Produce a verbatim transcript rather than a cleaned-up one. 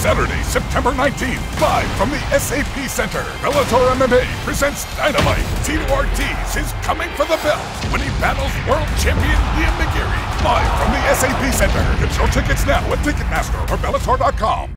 Saturday, September nineteenth, live from the S A P Center. Bellator M M A presents Dynamite. Tito Ortiz is coming for the belt when he battles world champion McGeary. Live from the S A P Center. Get your tickets now at Ticketmaster or Bellator dot com.